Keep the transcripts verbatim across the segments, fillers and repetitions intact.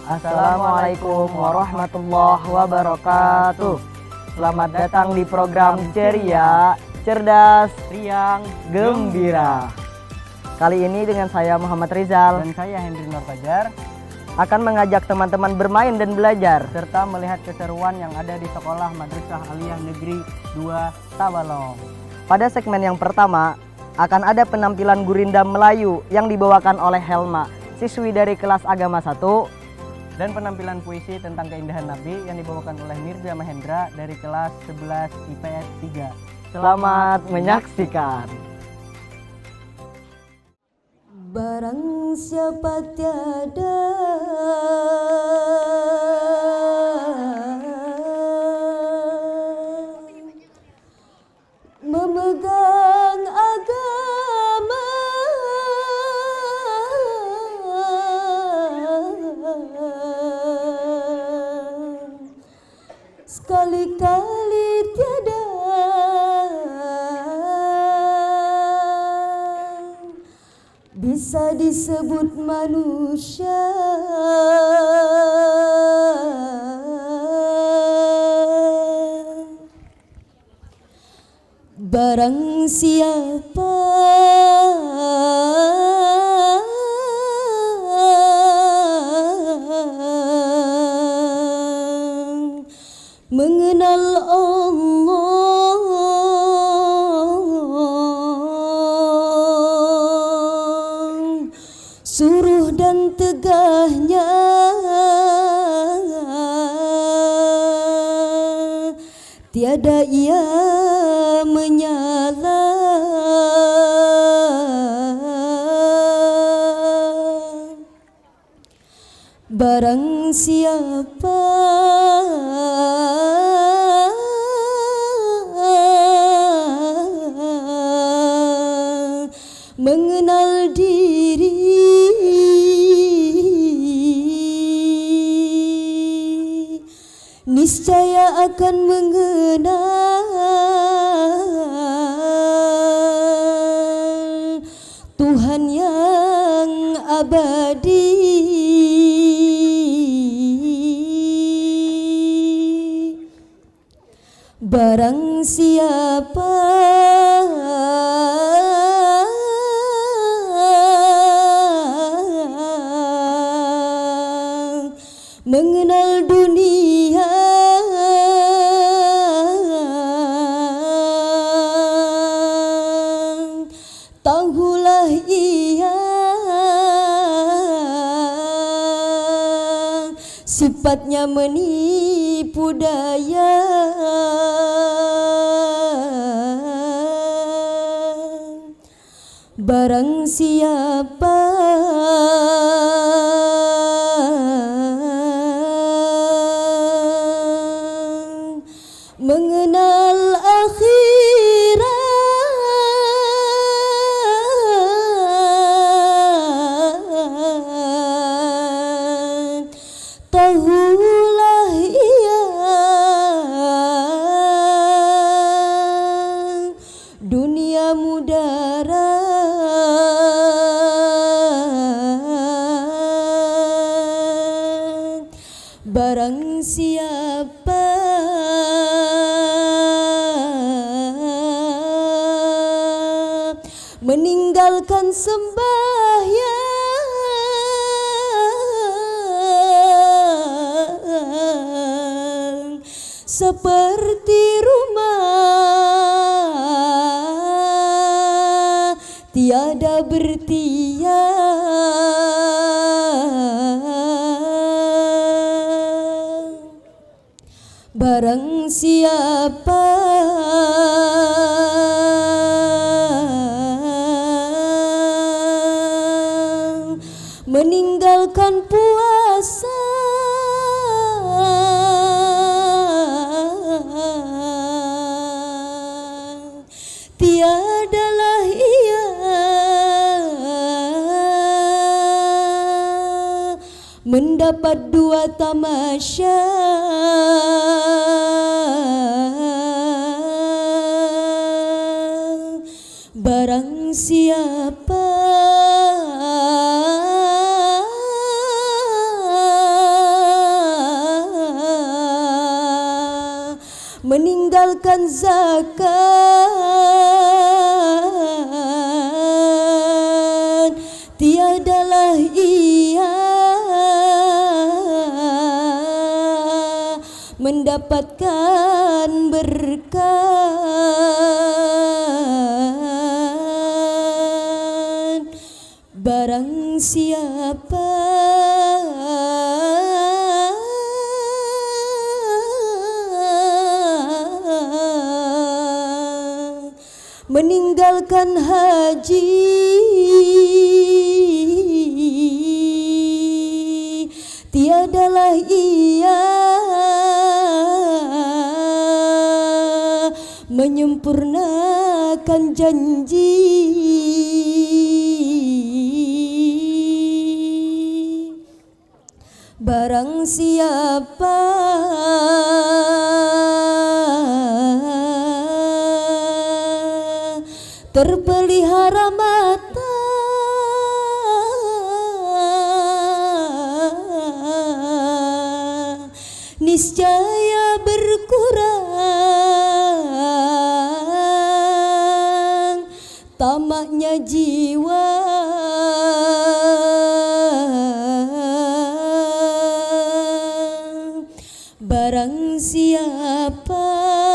Assalamualaikum warahmatullahi wabarakatuh. Selamat datang di program Ceria, Cerdas, Riang, Gembira. Kali ini dengan saya Muhammad Rizal dan saya Hendri Nur Fajar akan mengajak teman-teman bermain dan belajar serta melihat keseruan yang ada di Sekolah Madrasah Aliyah Negeri dua Tabalong. Pada segmen yang pertama akan ada penampilan gurindam Melayu yang dibawakan oleh Helma, siswi dari kelas agama satu, dan penampilan puisi tentang keindahan Nabi yang dibawakan oleh Mirza Mahendra dari kelas sebelas I P S tiga. Selamat menyaksikan. Barang siapa tiada memegang agama, sekali-kali tiada bisa disebut manusia. Barang siapa mengenal Allah, suruh dan tegahnya, tiada ia menyala. Barang siapa mengenal diri, niscaya akan mengenal Tuhan yang abadi. Barang siapa mengenal dunia, tahulah ia sifatnya menipu daya. Barang siapa mengenal akhirat, tahulah ia dunia mudara. Barang siapa meninggalkan sembahyang seperti rumah tiada bertiang. Barang siapa meninggalkan puasa tiadalah ia mendapat dua tamasya. Barang siapa meninggalkan zakat, tiadalah ia mendapatkan berkat. Barang siapa meninggalkan haji, tiadalah ia menyempurnakan janji. Barang siapa terpelihara mata, niscaya berkurang tamaknya jiwa. Barang siapa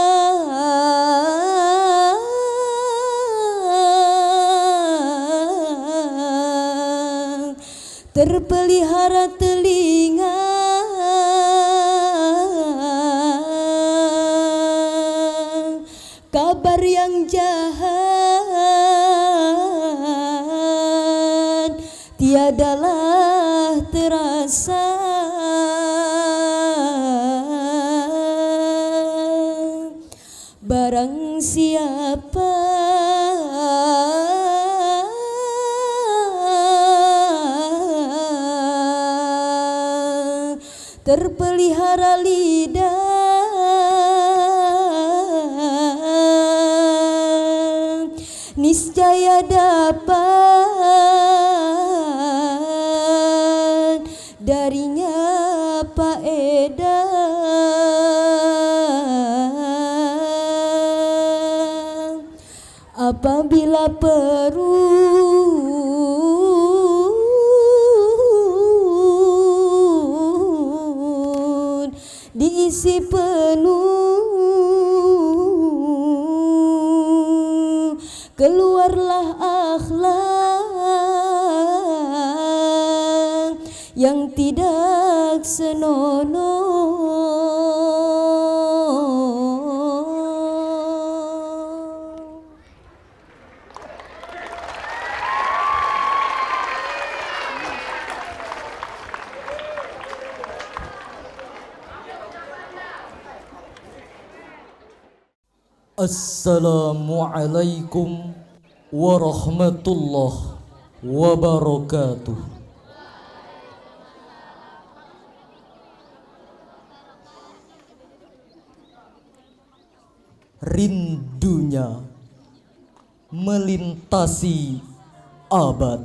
terpelihara telinga, kabar yang jahat tiadalah terasa. Barang siapa terpelihara lidah, niscaya dapat darinya faedah. Apabila perut diisi penuh, keluarlah akhlak yang tidak senonoh. Assalamualaikum warahmatullahi wabarakatuh. Rindunya melintasi abad,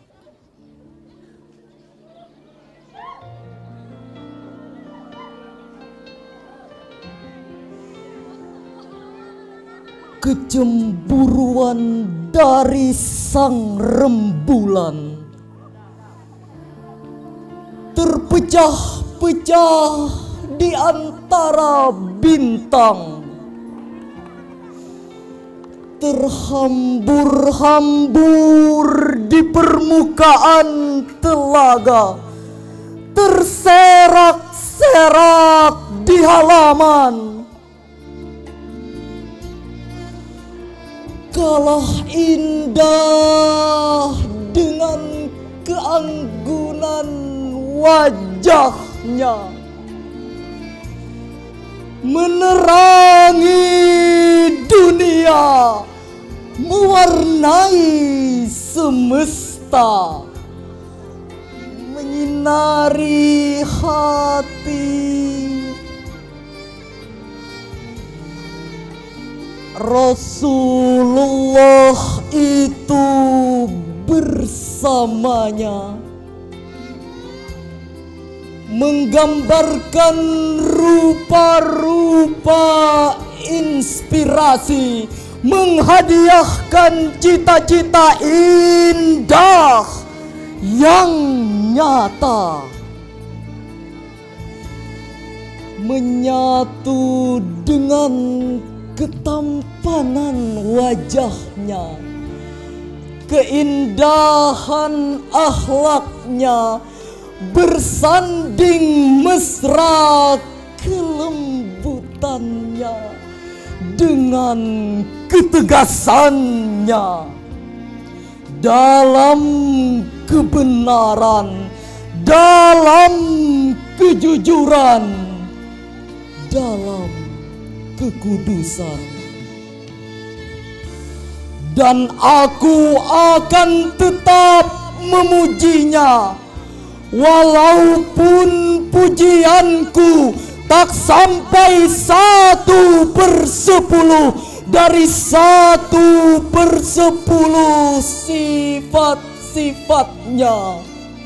kecemburuan dari sang rembulan terpecah-pecah di antara bintang, terhambur-hambur di permukaan telaga, terserak-serak di halaman. Kalah indah dengan keanggunan wajahnya, menerangi dunia, mewarnai semesta, menyinari hati. Rasulullah itu bersamanya menggambarkan rupa-rupa inspirasi, menghadiahkan cita-cita indah yang nyata, menyatu dengan ketampanan wajahnya, keindahan akhlaknya, bersanding mesra kelembutannya dengan ketegasannya dalam kebenaran, dalam kejujuran, dalam kekudusan. Dan aku akan tetap memujinya, walaupun pujianku tak sampai satu per sepuluh dari satu per sepuluh sifat-sifatnya.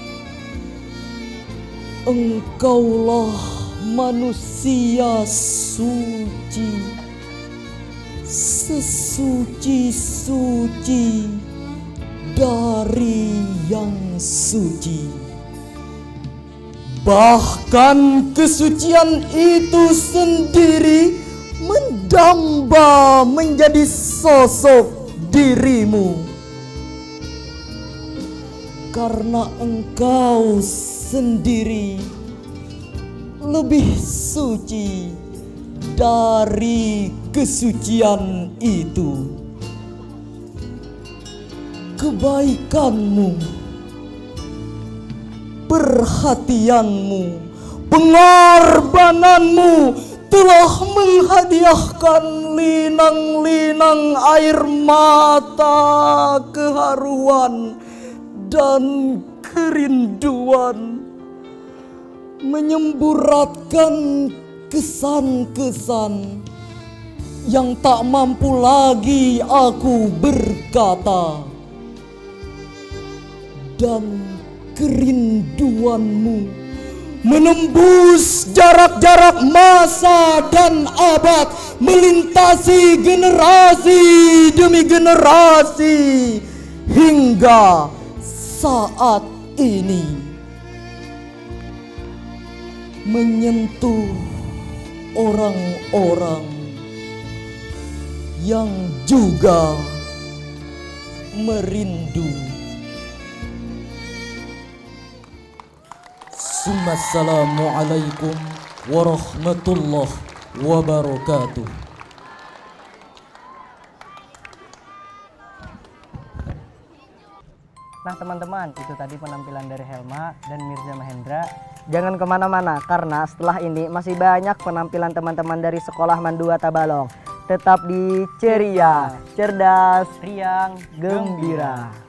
Engkaulah manusia suci, sesuci-suci dari yang suci. Bahkan kesucian itu sendiri mendamba menjadi sosok dirimu, karena engkau sendiri lebih suci dari kesucian itu. Kebaikanmu, perhatianmu, pengorbananmu telah menghadiahkan linang-linang air mata keharuan dan kerinduan, menyemburatkan kesan-kesan yang tak mampu lagi aku berkata. Dan kerinduanmu menembus jarak-jarak masa dan abad, melintasi generasi demi generasi hingga saat ini, menyentuh orang-orang yang juga merindu. Assalamualaikum warahmatullahi wabarakatuh. Nah teman-teman, itu tadi penampilan dari Helma dan Mirza Mahendra. Jangan kemana-mana, karena setelah ini masih banyak penampilan teman-teman dari Sekolah Mandua Tabalong. Tetap di ceria, cerdas, Riang, gembira.